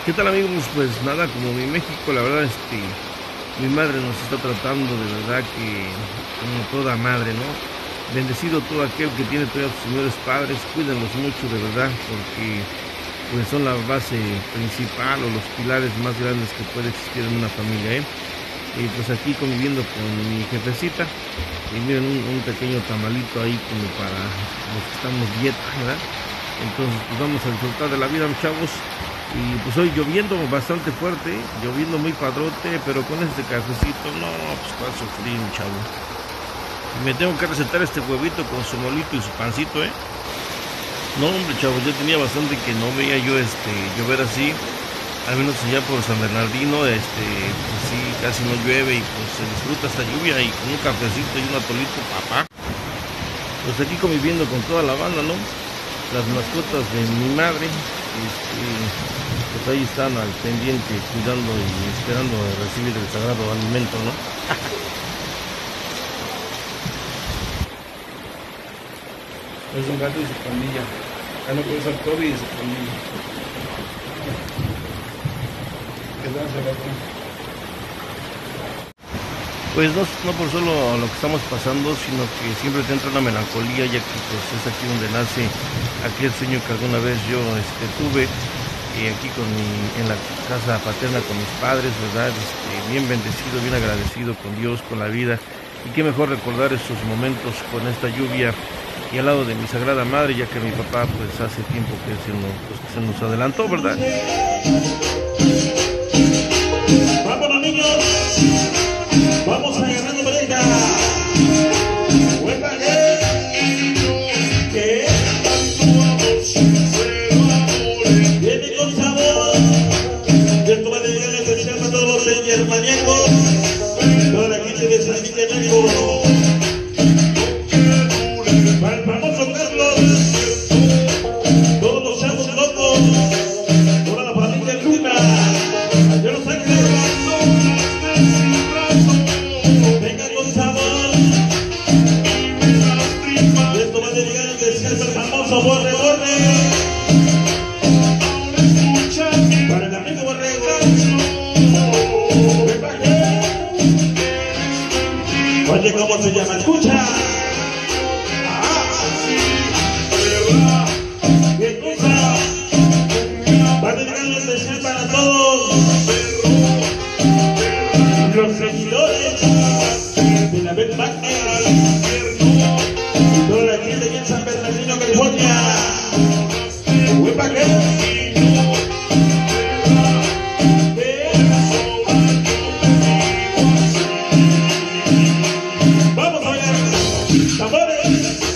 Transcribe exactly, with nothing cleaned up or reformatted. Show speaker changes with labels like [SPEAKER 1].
[SPEAKER 1] ¿Qué tal, amigos? Pues nada, como mi México, la verdad, este, mi madre nos está tratando de verdad que como toda madre, ¿no? Bendecido todo aquel que tiene todavía a sus señores padres, cuídenlos mucho de verdad, porque pues son la base principal o los pilares más grandes que puede existir en una familia, ¿eh? Y pues aquí conviviendo con mi jefecita, y miren un, un pequeño tamalito ahí como para los que estamos dieta, ¿verdad? Entonces pues vamos a disfrutar de la vida, mis chavos. Y pues hoy lloviendo bastante fuerte, lloviendo muy padrote, pero con este cafecito, no, pues va a sufrir, mi chavo. Y me tengo que recetar este huevito con su molito y su pancito, ¿eh? No, hombre, chavos, yo tenía bastante que no veía yo este llover así, al menos allá por San Bernardino, este, pues sí, casi no llueve y pues se disfruta esta lluvia y con un cafecito y un atolito, papá. Pues aquí conviviendo con toda la banda, ¿no? Las mascotas de mi madre, este, pues ahí están al pendiente, cuidando y esperando a recibir el sagrado alimento, ¿no?
[SPEAKER 2] Es un gato y su pandilla. Ya no puede ser Toby y su pandilla. ¿Qué tal ese gato?
[SPEAKER 1] Pues no, no por solo lo que estamos pasando, sino que siempre te entra una melancolía, ya que pues es aquí donde nace aquel sueño que alguna vez yo este, tuve, y aquí con mi, en la casa paterna con mis padres, ¿verdad? Este, bien bendecido, bien agradecido con Dios, con la vida, y qué mejor recordar esos momentos con esta lluvia y al lado de mi Sagrada Madre, ya que mi papá pues hace tiempo que se nos, pues, que se nos adelantó, ¿verdad?
[SPEAKER 3] Vámonos, niños, vamos agarrando pareja. ¿Qué? Viene con sabor. Esto va a dedicar a especial para todos los señores maníacos, toda la gente de San Miguel. Para el famoso Carlos, todos los chavos locos, toda la familia Luna, allá Los Ángeles. Venga con sabor. Esto va a dedicar a especial para el famoso Borre Borre, para el amigo Borrego. Oye, ¿cómo se llama? Escucha. ¿Qué cosa? Va a dedicar un especial para todos los seguidores de la Beth Bagner y toda la gente aquí en San Bernardino, California. ¡Huepa qué! Vamos a ver, tambores.